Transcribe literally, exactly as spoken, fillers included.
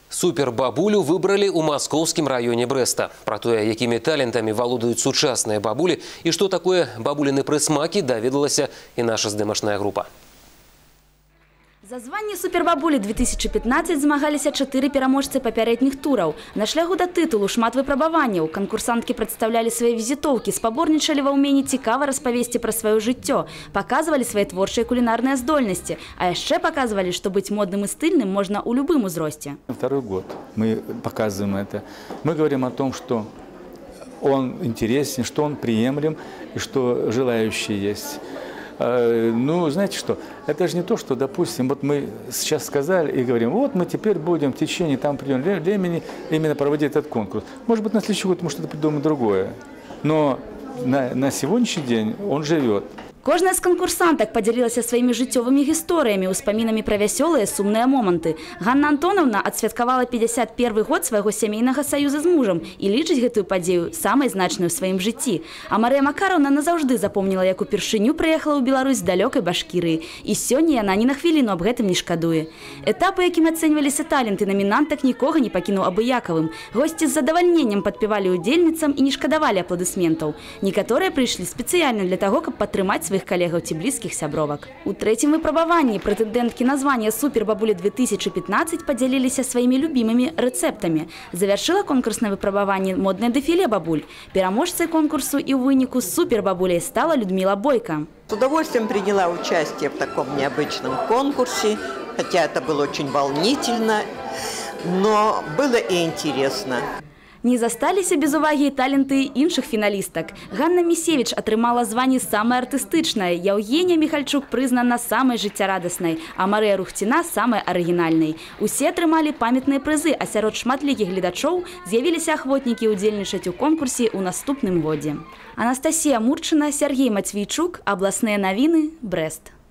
Супербабулю выбрали у московском районе Бреста. Про то, якими талентами володают сучасные бабули и что такое бабулины присмаки, доведалась и наша здымашная группа. За званне супербабулі две тысячи пятнадцать змагаліся чатыры пераможцы папярэдніх тураў. На шляху да тытулу шмат выпрабаванняў. Канкурсанткі прадстаўлялі свае візітоўкі, спаборнічалі ва ўменні цікава распавесці пра сваё жыццё, паказвалі свае творчыя кулінарныя здольнасці, а яшчэ паказвалі, што быць модным і стыльным можна ў любым узросце. Второй год мы показываем это. Мы говорим о том, что он интересен, что он приемлем и что желающие есть. Ну, знаете что, это же не то, что, допустим, вот мы сейчас сказали и говорим, вот мы теперь будем в течение там определенного времени именно проводить этот конкурс. Может быть, на следующий год мы что-то придумаем другое, но на, на сегодняшний день он живет. Кожная з конкурсанток поделилась своими жыццёвымі гісторыямі, успамінамі пра вясёлыя сумныя моманты. Ганна Антоновна адсвяткавала пятьдесят первый год свайго сямейнага саюза з мужам і лічыць гэтую падзею самай значнай у сваім жыцці. А Марыя Макараўна назаўжды запомніла, як упершыню прыехала ў Беларусь з далёкай Башкірыі. І сёння яна ні на хвіліну аб гэтым не шкадуе. Этапы, якім ацэньваліся таленты намінантак, нікога не пакінуў абыякавым. Госці з задавальненнем падпявалі удзельніцам і не шкадавалі апладысментаў. Некаторыя прыйшлі спецыяльна для таго, каб падтрымаць своих коллегаў ці близких сябровак. У третьем выпрабаванні прэтэндэнткі на звание супербабули две тысячи пятнадцать поделились своими любимыми рецептами. Завершила конкурсное выпрабаванне модное дефиле бабуль. Пераможцей конкурсу и в вынику супербабулей стала Людмила Бойко. С удовольствием приняла участие в таком необычном конкурсе, хотя это было очень волнительно, но было и интересно. Не засталіся без увагі таленты іншых фіналістак. Ганна Місевіч атрымала званне самай артыстычнай, Яўгенія Міхальчук прызнана самай жыццярадаснай, а Марыя Рухціна самай арыгінальнай. Усе атрымалі памятныя прызы, а сярод шматлікіх гледачоў з'явіліся ахвотнікі ўдзельнічаць у конкурсе ў наступным годзе. Анастасія Мурчына, Сергей Мацвейчук, Абласныя навіны, Брест.